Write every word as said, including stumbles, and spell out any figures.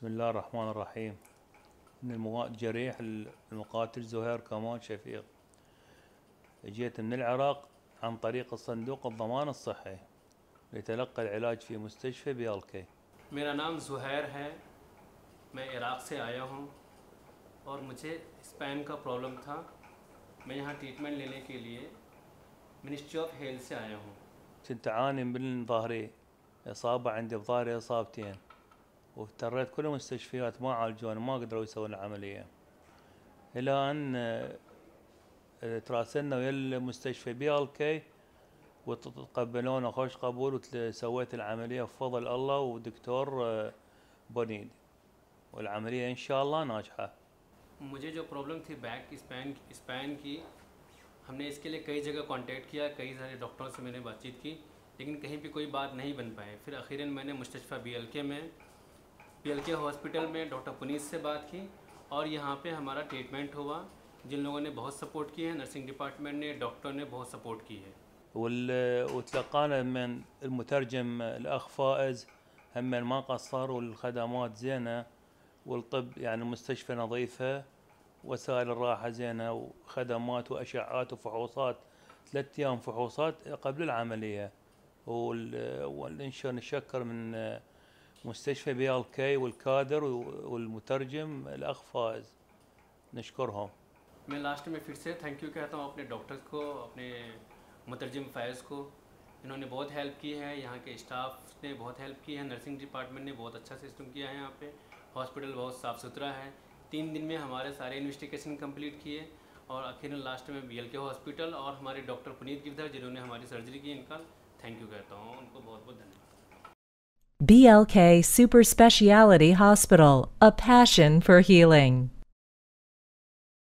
بسم الله الرحمن الرحيم. من المو... الجريح المقاتل زهير كمال شفيق. جيت من العراق عن طريق الصندوق الضمان الصحي لتلقى العلاج في مستشفى بي एल के. मेरा नाम ज़ुहैर है, मैं इराक़ से आया हूँ और मुझे स्पाइन का प्रॉब्लम था. मैं यहाँ ट्रीटमेंट लेने के लिए मिनिस्ट्री ऑफ हेल्थ से आया हूँ. كنت أعاني من ظهري، إصابة عندي بظهري إصابتين، واضطريت كل المستشفيات ما عالجوني، ما قدروا يسوون العملية، إلى أن تراسلنا ويا المستشفى بي एल के وتقبلونا خوش قبول وسويت العملية بفضل الله ودكتور بنيد، والعملية إن شاء الله ناجحة. मुझे जो प्रॉब्लम थी बैक स्पाइन स्पाइन की, हमने इसके लिए कई जगह कांटेक्ट किया, कई सारे डॉक्टरों से मैंने बातचीत की, लेकिन कहीं भी कोई बात नहीं बन पाए. फिर अखीरन मैंने मुस्तशफ़ा बी एल के में बी एल के हॉस्पिटल में डॉक्टर पुनीत से बात की और यहाँ पे हमारा ट्रीटमेंट हुआ. जिन लोगों ने बहुत सपोर्ट की है, नर्सिंग डिपार्टमेंट ने, डॉक्टर ने बहुत सपोर्ट की है. وتلقانا من المترجم الأخ فائز هم ما قصر، والخدمات زينة، والطب يعني المستشفى نظيفة، وسائل الراحة زينة، وخدمات وأشعات وفحوصات، ثلاث أيام فحوصات قبل العملية. ونشكر من مستشفى بي एल के والكادر والمترجم الأخ فائز، نشكرهم. मैं लास्ट में फिर से थैंक यू कहता हूँ अपने डॉक्टर्स को, अपने मुतरजिम फ़ैज़ को. इन्होंने बहुत हेल्प की है, यहाँ के स्टाफ ने बहुत हेल्प की है, नर्सिंग डिपार्टमेंट ने बहुत अच्छा सिस्टम किया है. यहाँ पे हॉस्पिटल बहुत साफ़ सुथरा है. तीन दिन में हमारे सारे इन्वेस्टिगेशन कंप्लीट किए और आखिर लास्ट में बी एल के हॉस्पिटल और हमारे डॉक्टर पुनीत गिरधर जिन्होंने हमारी सर्जरी की, इनका थैंक यू कहता हूँ. उनको बहुत बहुत धन्यवाद. B L K Super Speciality Hospital, a passion for healing.